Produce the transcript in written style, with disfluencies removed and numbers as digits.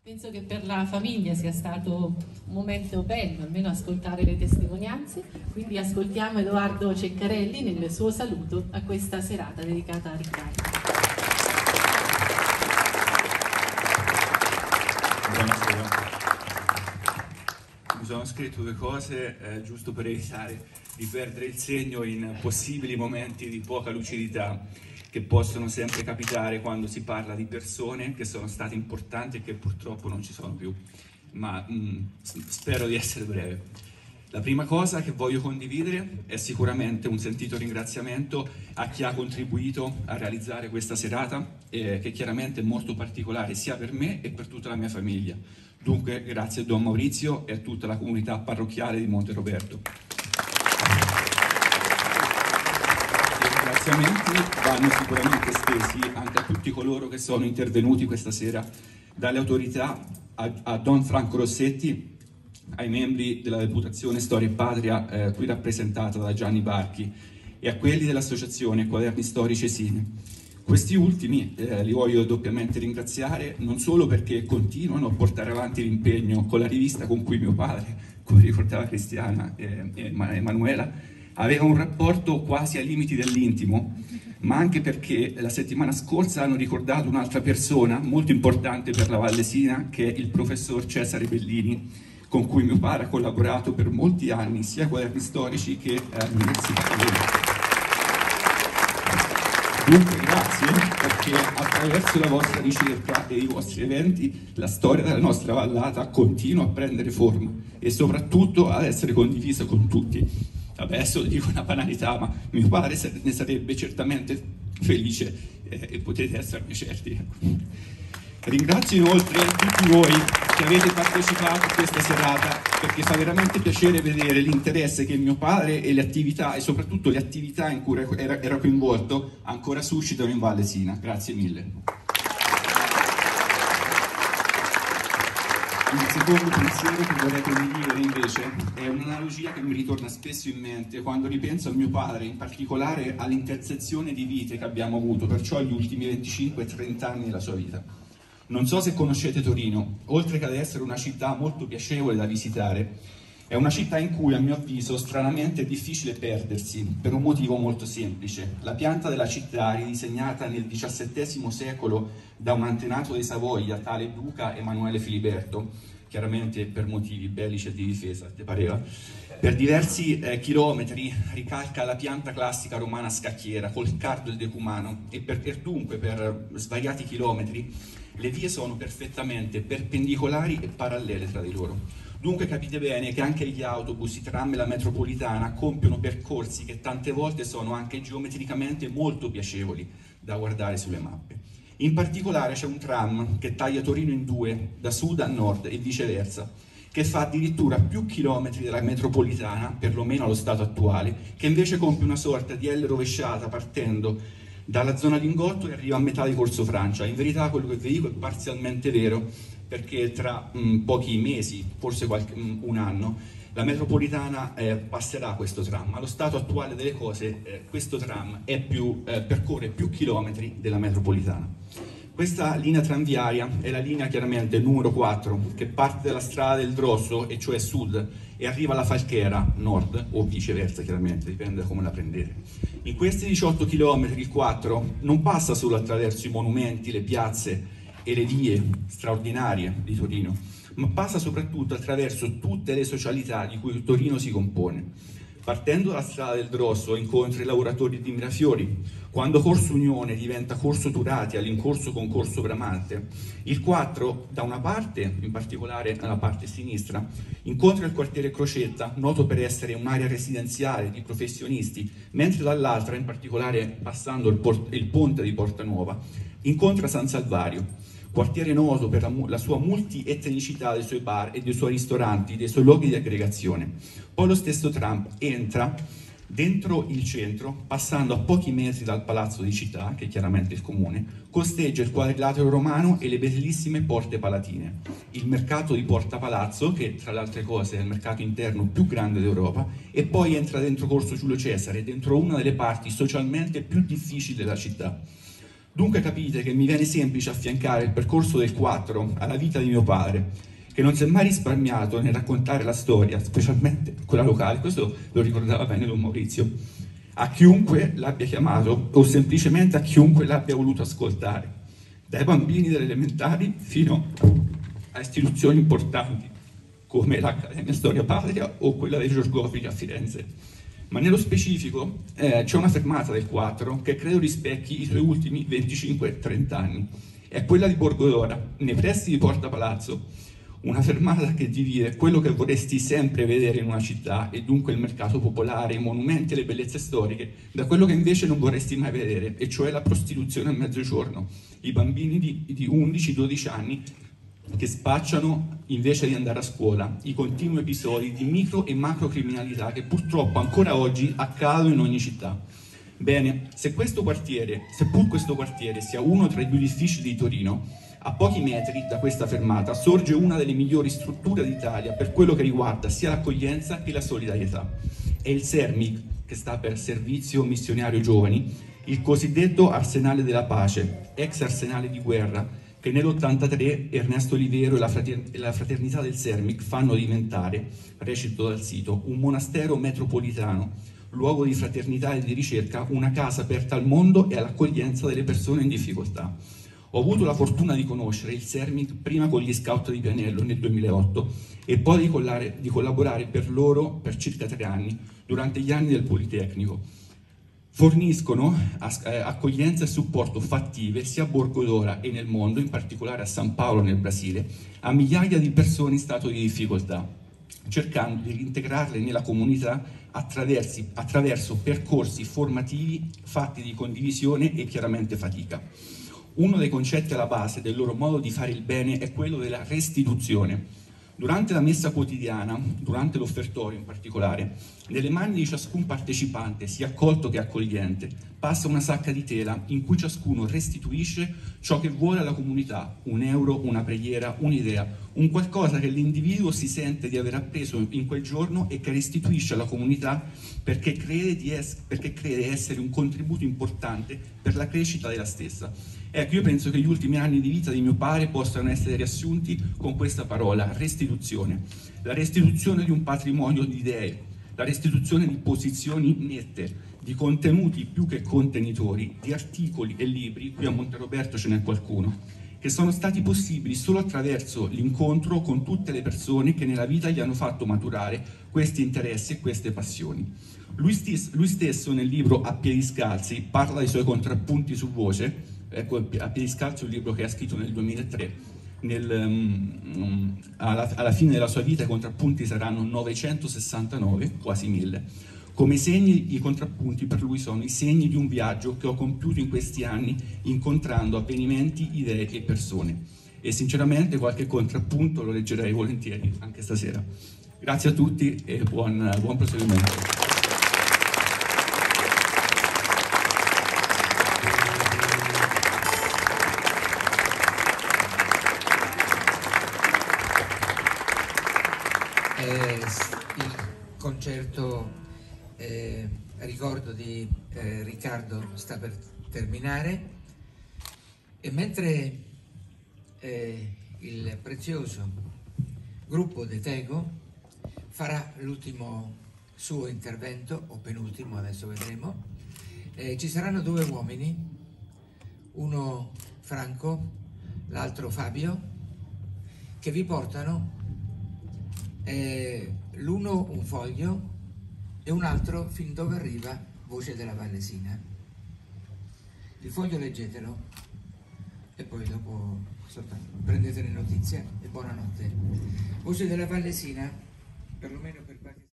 Penso che per la famiglia sia stato un momento bello, almeno ascoltare le testimonianze, quindi ascoltiamo Edoardo Ceccarelli nel suo saluto a questa serata dedicata a Riccardo. Buonasera. Mi sono scritto due cose giusto per evitare di perdere il segno in possibili momenti di poca lucidità che possono sempre capitare quando si parla di persone che sono state importanti e che purtroppo non ci sono più, ma spero di essere breve. La prima cosa che voglio condividere è sicuramente un sentito ringraziamento a chi ha contribuito a realizzare questa serata, che chiaramente è molto particolare sia per me e per tutta la mia famiglia. Dunque grazie a Don Maurizio e a tutta la comunità parrocchiale di Monte Roberto. I ringraziamenti vanno sicuramente estesi anche a tutti coloro che sono intervenuti questa sera, dalle autorità a Don Franco Rossetti, ai membri della Deputazione Storia e Patria qui rappresentata da Gianni Barchi e a quelli dell'Associazione Quaderni Storici Esimi. Questi ultimi li voglio doppiamente ringraziare, non solo perché continuano a portare avanti l'impegno con la rivista con cui mio padre, come ricordava Cristiana e Emanuela, aveva un rapporto quasi ai limiti dell'intimo, ma anche perché la settimana scorsa hanno ricordato un'altra persona molto importante per la Vallesina, che è il professor Cesare Bellini, con cui mio padre ha collaborato per molti anni sia a Quaderni Storici che all'Università. Dunque grazie, perché attraverso la vostra ricerca e i vostri eventi la storia della nostra vallata continua a prendere forma e soprattutto ad essere condivisa con tutti. Adesso dico una banalità, ma mio padre ne sarebbe certamente felice e potete esserne certi. Ringrazio inoltre tutti voi che avete partecipato a questa serata, perché fa veramente piacere vedere l'interesse che mio padre e le attività, e soprattutto le attività in cui era coinvolto, ancora suscitano in Vallesina. Grazie mille. Il secondo pensiero che vorrei condividere invece è un'analogia che mi ritorna spesso in mente quando ripenso a mio padre, in particolare all'intersezione di vite che abbiamo avuto, perciò gli ultimi 25-30 anni della sua vita. Non so se conoscete Torino, oltre che ad essere una città molto piacevole da visitare, è una città in cui a mio avviso stranamente è difficile perdersi, per un motivo molto semplice. La pianta della città, ridisegnata nel XVII secolo da un antenato dei Savoia, tale Duca Emanuele Filiberto, chiaramente per motivi bellici e di difesa, ti pareva? Per diversi chilometri ricalca la pianta classica romana scacchiera, col cardo e il decumano, e dunque per svariati chilometri le vie sono perfettamente perpendicolari e parallele tra di loro. Dunque capite bene che anche gli autobus, i tram e la metropolitana compiono percorsi che tante volte sono anche geometricamente molto piacevoli da guardare sulle mappe. In particolare c'è un tram che taglia Torino in due, da sud a nord e viceversa, che fa addirittura più chilometri della metropolitana, perlomeno allo stato attuale, che invece compie una sorta di L rovesciata partendo dalla zona Lingotto e arriva a metà di Corso Francia. In verità quello che vi dico è parzialmente vero, perché tra pochi mesi, forse un anno, la metropolitana passerà questo tram. Allo stato attuale delle cose questo tram percorre più chilometri della metropolitana. Questa linea tranviaria è la linea chiaramente numero 4, che parte dalla strada del Drosso, e cioè sud, e arriva alla Falchera, nord, o viceversa chiaramente, dipende da come la prendete. In questi 18 km il 4 non passa solo attraverso i monumenti, le piazze e le vie straordinarie di Torino, ma passa soprattutto attraverso tutte le socialità di cui Torino si compone. Partendo dalla strada del Drosso incontri i lavoratori di Mirafiori, quando Corso Unione diventa Corso Turati all'incorso con Corso Bramante, il 4 da una parte, in particolare nella parte sinistra, incontra il quartiere Crocetta, noto per essere un'area residenziale di professionisti, mentre dall'altra, in particolare passando il ponte di Porta Nuova, incontra San Salvario, quartiere noto per la sua multietnicità dei suoi bar e dei suoi ristoranti, dei suoi luoghi di aggregazione. Poi lo stesso Trump entra dentro il centro, passando a pochi metri dal Palazzo di Città, che è chiaramente il comune, costeggia il quadrilatero romano e le bellissime Porte Palatine. Il mercato di Porta Palazzo, che tra le altre cose è il mercato interno più grande d'Europa, e poi entra dentro Corso Giulio Cesare, dentro una delle parti socialmente più difficili della città. Dunque capite che mi viene semplice affiancare il percorso del 4 alla vita di mio padre, che non si è mai risparmiato nel raccontare la storia, specialmente quella locale, questo lo ricordava bene Don Maurizio, a chiunque l'abbia chiamato o semplicemente a chiunque l'abbia voluto ascoltare, dai bambini delle elementari fino a istituzioni importanti come l'Accademia Storia Patria o quella dei Georgofili a Firenze. Ma nello specifico c'è una fermata del 4 che credo rispecchi i suoi ultimi 25-30 anni. È quella di Borgodora, nei pressi di Porta Palazzo, una fermata che divide quello che vorresti sempre vedere in una città, e dunque il mercato popolare, i monumenti e le bellezze storiche, da quello che invece non vorresti mai vedere, e cioè la prostituzione a mezzogiorno, i bambini di 11-12 anni che spacciano invece di andare a scuola, i continui episodi di micro e macro criminalità che purtroppo ancora oggi accadono in ogni città. Bene, seppur questo quartiere sia uno tra i più difficili di Torino, a pochi metri da questa fermata sorge una delle migliori strutture d'Italia per quello che riguarda sia l'accoglienza che la solidarietà. È il SERMIG, che sta per Servizio Missionario Giovani, il cosiddetto Arsenale della Pace, ex arsenale di guerra, che nell'83 Ernesto Olivero e la fraternità del Sermic fanno diventare, recito dal sito, un monastero metropolitano, luogo di fraternità e di ricerca, una casa aperta al mondo e all'accoglienza delle persone in difficoltà. Ho avuto la fortuna di conoscere il Sermic prima con gli scout di Pianello nel 2008 e poi di collaborare per loro per circa 3 anni, durante gli anni del Politecnico. Forniscono accoglienza e supporto fattive sia a Borgodora e nel mondo, in particolare a San Paolo nel Brasile, a migliaia di persone in stato di difficoltà, cercando di reintegrarle nella comunità attraverso percorsi formativi fatti di condivisione e chiaramente fatica. Uno dei concetti alla base del loro modo di fare il bene è quello della restituzione. Durante la messa quotidiana, durante l'offertorio in particolare, nelle mani di ciascun partecipante, sia accolto che accogliente, passa una sacca di tela in cui ciascuno restituisce ciò che vuole alla comunità, un euro, una preghiera, un'idea, un qualcosa che l'individuo si sente di aver appreso in quel giorno e che restituisce alla comunità perché crede essere un contributo importante per la crescita della stessa. Ecco, io penso che gli ultimi anni di vita di mio padre possano essere riassunti con questa parola, restituzione. La restituzione di un patrimonio di idee, la restituzione di posizioni nette, di contenuti più che contenitori, di articoli e libri, qui a Monteroberto ce n'è qualcuno, che sono stati possibili solo attraverso l'incontro con tutte le persone che nella vita gli hanno fatto maturare questi interessi e queste passioni. Lui stesso nel libro A Piedi Scalzi parla dei suoi contrappunti su voce. Ecco, A Piedi Scalzi è un libro che ha scritto nel 2003. Alla fine della sua vita i contrappunti saranno 969, quasi 1000. Come segni, i contrappunti per lui sono i segni di un viaggio che ho compiuto in questi anni, incontrando avvenimenti, idee e persone. E sinceramente qualche contrappunto lo leggerei volentieri anche stasera. Grazie a tutti e buon proseguimento. Il concerto ricordo di Riccardo sta per terminare, e mentre il prezioso gruppo De Tego farà l'ultimo suo intervento, o penultimo, adesso vedremo, ci saranno 2 uomini, uno Franco, l'altro Fabio, che vi portano l'uno un foglio e un altro fin dove arriva Voce della Vallesina. Il foglio leggetelo e poi dopo soltanto prendetene notizia e buonanotte. Voce della Vallesina, perlomeno per